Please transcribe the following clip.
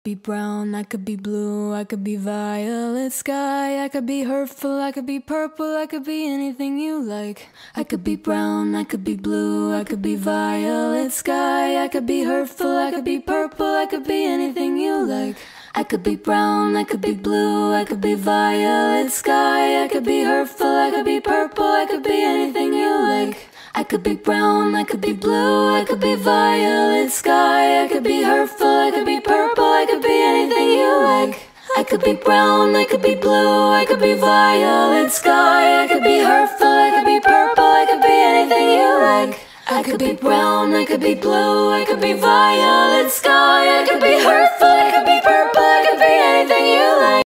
be brown, I could be blue, I could be violet sky, I could be hurtful, I could be purple, I could be anything you like. I could be brown, I could be blue, I could be violet sky, I could be hurtful, I could be purple, I could be anything you like. I could be brown, I could be blue, I could be violet sky, I could be hurtful, I could be purple, I could be anything you like. I could be brown, I could be blue, I could be violet sky, I could be hurtful, I could be purple, I could be anything you like. I could be brown, I could be blue, I could be violet sky, I could be hurtful, I could be purple, I could be anything you like. I could be brown, I could be blue, I could be violet sky, I could be hurtful, I could be purple, I could be anything you like.